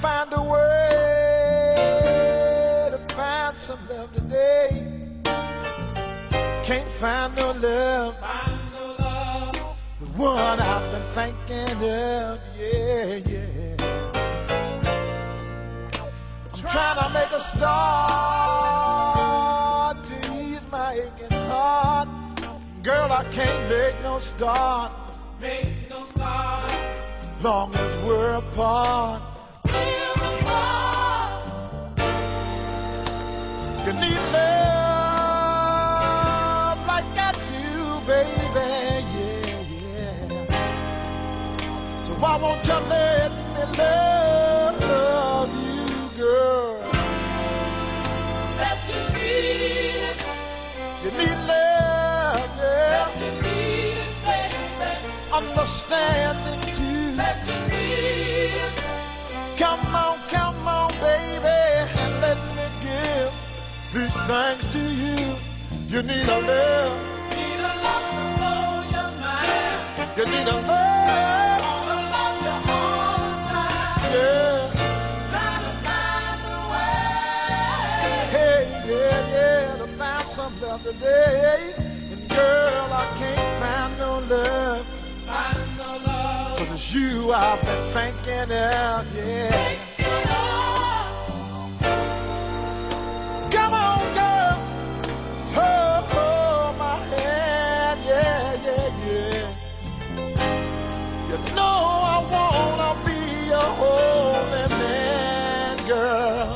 find a way to find some love today. Can't find no love, the one I've been thinking of, yeah, yeah. I'm trying to make a start to ease my aching heart. Girl, I can't make no start, long as we're apart. You need love like I do, baby, yeah, yeah. So why won't you let me love you, girl? Said you need it. You need love, yeah. Said you need it, baby. Understanding too. Said you need it. Come on, baby, and let me give these things to you. You need a love. Need a love to blow your mind. You need a love. Wanna love you all the time. Yeah. Trying to find a way. Hey, yeah, to find some love today. And girl, I can't find no love. Find no love. 'Cause it's you I've been thinking of, yeah. Take it off. Come on, girl. Hold my hand, yeah, yeah, yeah. You know I wanna be a holy man, girl.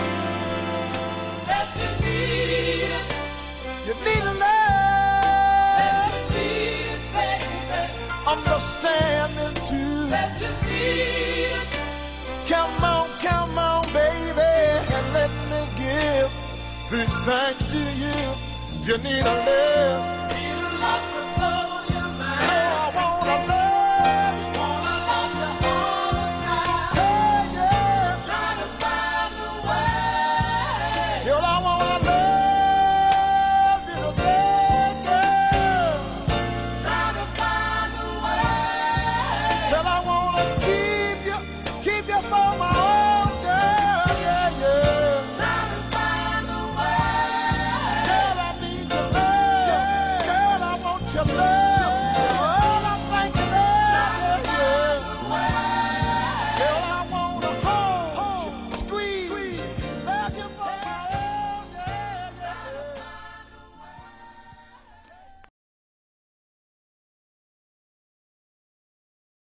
Said you need it. You need Said love, you need it, baby. understanding too. Said you need it. Come on, baby, and let me give these things to you. You need a love.